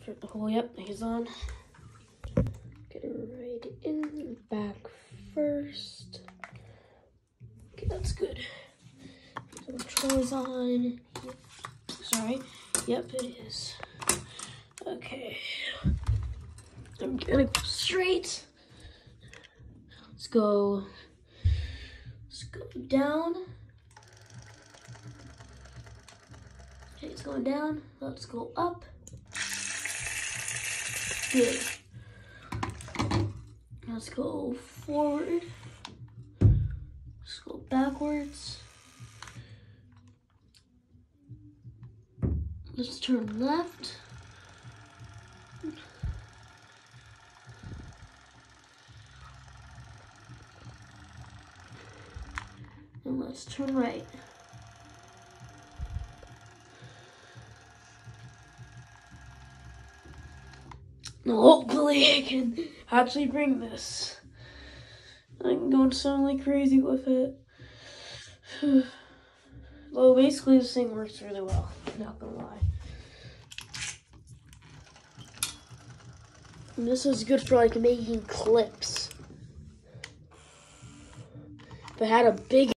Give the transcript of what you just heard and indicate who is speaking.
Speaker 1: Oh, yep, he's on. Get it right in the back first. Okay, that's good. So the controller's on. Yep. Sorry. Yep, it is. Okay. I'm gonna go straight. Let's go down. Okay, it's going down. Let's go up. Good. Let's go forward. Let's go backwards. Let's turn left. And let's turn right. Now hopefully I can actually bring this. I'm going to sound like crazy with it. Well, basically this thing works really well, not gonna lie. And this is good for like making clips. If I had a big